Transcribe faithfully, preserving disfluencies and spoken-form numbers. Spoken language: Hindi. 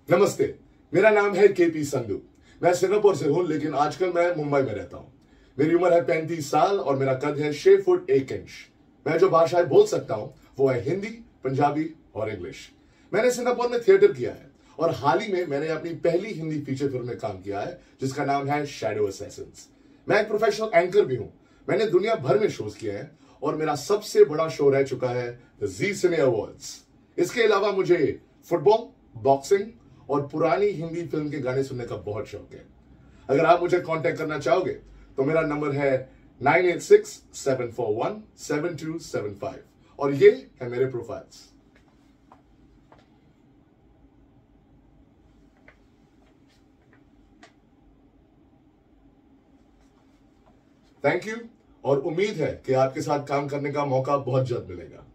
नमस्ते, मेरा नाम है केपी संधू। मैं सिंगापुर से हूं, लेकिन आजकल मैं मुंबई में रहता हूं। मेरी उम्र है पैंतीस साल और मेरा कद है छह फुट एक इंच। मैं जो भाषाएं बोल सकता हूं वो है हिंदी, पंजाबी और इंग्लिश। मैंने सिंगापुर में थिएटर किया है और हाल ही में मैंने अपनी पहली हिंदी फीचर फिल्म में काम किया है, जिसका नाम है शैडो असैसिन्स। मैं एक प्रोफेशनल एंकर भी हूं। मैंने दुनिया भर में शोज किए हैं और मेरा सबसे बड़ा शो रह चुका है द जी सिने अवार्ड्स। इसके अलावा मुझे फुटबॉल, बॉक्सिंग और पुरानी हिंदी फिल्म के गाने सुनने का बहुत शौक है। अगर आप मुझे कांटेक्ट करना चाहोगे तो मेरा नंबर है nine eight six seven four one seven two seven five और ये है मेरे प्रोफाइल्स। थैंक यू और उम्मीद है कि आपके साथ काम करने का मौका बहुत जल्द मिलेगा।